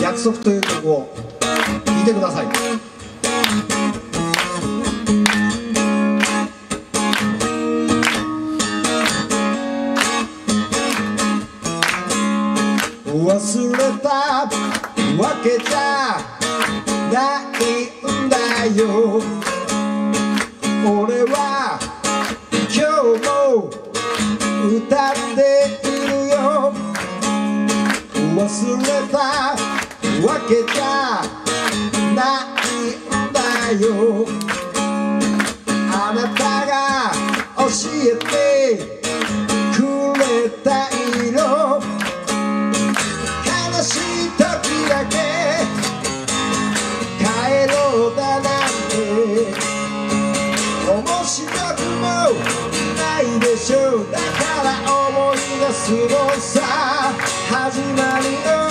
約束という曲を聴いてください。忘れたわけじゃないんだよ。俺は今日も歌っているよ。忘れたわけじゃないんだよ。あなたが教えてくれた色、悲しい時だけ帰ろうだなんて面白くもないでしょう。だから思い出すのさ、始まりよ。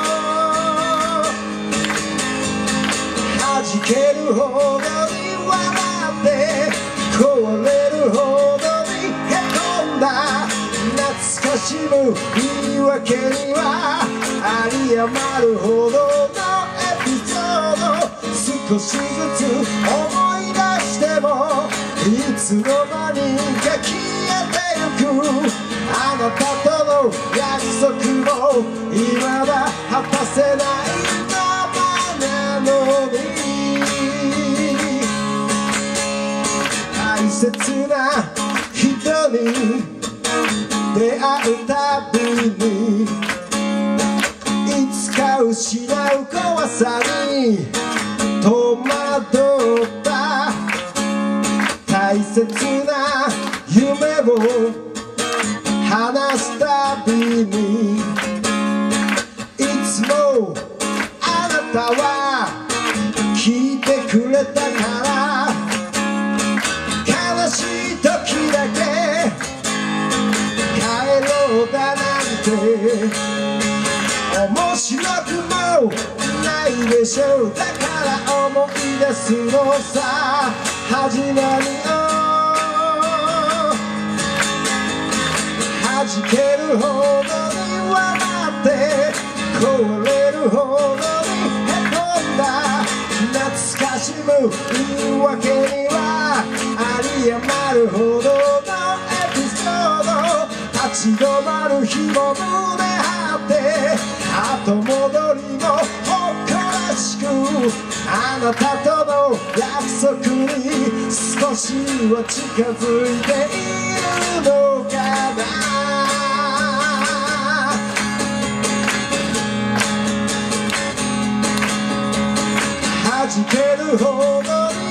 弾けるほどに笑って壊れるほどにへこんだ、懐かしむ言い訳には有り余るほどのエピソード、少しずつ思い出してもいつの間にか消えてゆく。あなたとの約束も未だ果たせないままなのに、大切な人に出会うたびにいつか失う怖さに戸惑った。大切な夢を話すたびにいつもあなたは聞いてくれたから、悲しい時だけ帰ろうだなんて面白くもないでしょう。だから思い出すのさ、始まりよ。弾けるほどに笑って壊れるほどにへこんだ、懐かしむ言い訳には有り余るほどのエピソード、立ち止まる日も胸張って後戻りも誇らしく、あなたとの約束に少しは近づいているのかな。弾けるほどに